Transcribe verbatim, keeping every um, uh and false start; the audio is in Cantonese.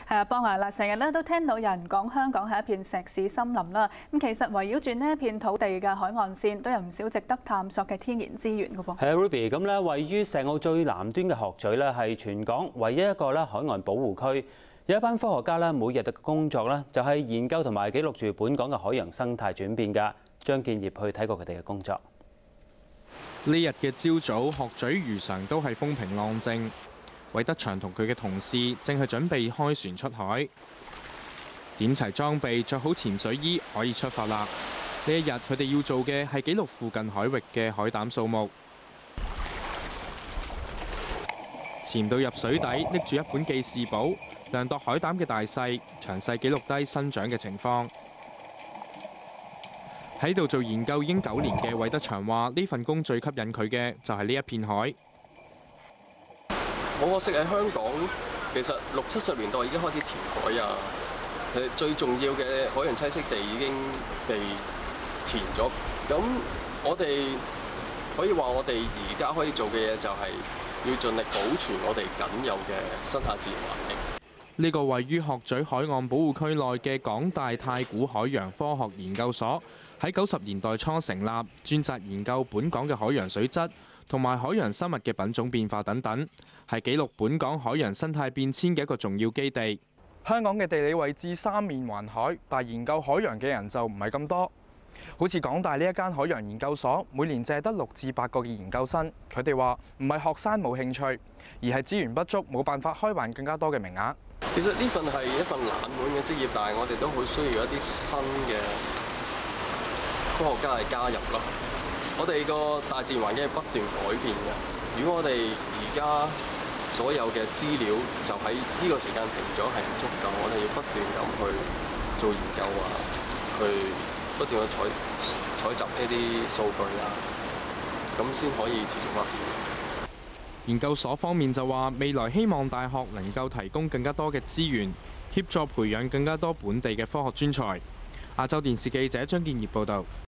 係啊，邦華嗱，成日咧都聽到有人講香港係一片石屎森林啦。咁其實圍繞住呢一片土地嘅海岸線，都有唔少值得探索嘅天然資源㗎噃。 係啊 ，Ruby， 咁咧位於石澳最南端嘅鶴咀咧，係全港唯一一個咧海岸保護區。有一班科學家咧，每日嘅工作咧就係研究同埋記錄住本港嘅海洋生態轉變㗎。張建業去睇過佢哋嘅工作。 呢日嘅朝早，鶴咀如常都係風平浪靜。韋德祥同佢嘅同事正係準備開船出海，點齊裝備，着好潛水衣，可以出發啦。呢一日佢哋要做嘅係記錄附近海域嘅海膽數目。潛到入水底，拎住一本記事簿，量度海膽嘅大細，詳細記錄低生長嘅情況。喺度做研究已經九年嘅韋德祥話：呢份工最吸引佢嘅就係呢一片海。 好可惜喺香港，其實六七十年代已經開始填海啊。誒，最重要嘅海洋棲息地已經被填咗。咁我哋可以話，我哋而家可以做嘅嘢就係要盡力保存我哋僅有嘅生態自然環境。 呢個位於鶴咀海岸保護區內嘅港大太古海洋科學研究所，喺九十年代初成立，專責研究本港嘅海洋水質同埋海洋生物嘅品種變化等等，係記錄本港海洋生態變遷嘅一個重要基地。 香港嘅地理位置三面環海，但研究海洋嘅人就唔係咁多。好似港大呢一間海洋研究所，每年淨係得六至八個嘅研究生。佢哋話唔係學生冇興趣，而係資源不足，冇辦法開辦更加多嘅名額。 其實呢份係一份冷門嘅職業，但係我哋都好需要一啲新嘅科學家嚟加入咯。我哋個大自然環境係不斷改變嘅。如果我哋而家所有嘅資料就喺呢個時間停咗，係唔足夠。我哋要不斷咁去做研究啊，去不斷去採採集呢啲數據啊，咁先可以持續發展。 研究所方面就話，未來希望大學能夠提供更加多嘅資源，協助培養更加多本地嘅科學專才。亞洲電視記者張建業報導。